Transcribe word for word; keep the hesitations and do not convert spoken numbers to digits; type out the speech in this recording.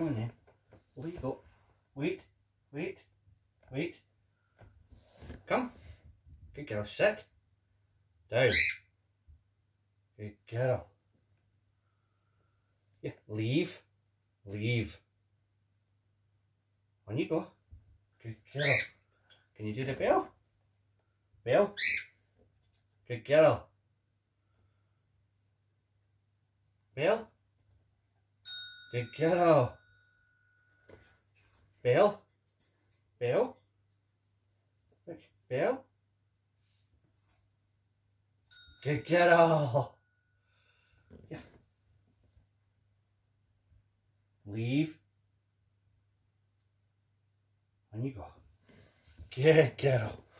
Come on then. Over you go. Wait, wait, wait. Come. Good girl. Sit. Down. Good girl. Yeah, leave. Leave. On you go. Good girl. Can you do the bell? Bell. Good girl. Bell. Good girl. Bell. Bell. Look, bell. Good girl. Yeah. Leave. On you go. Good girl.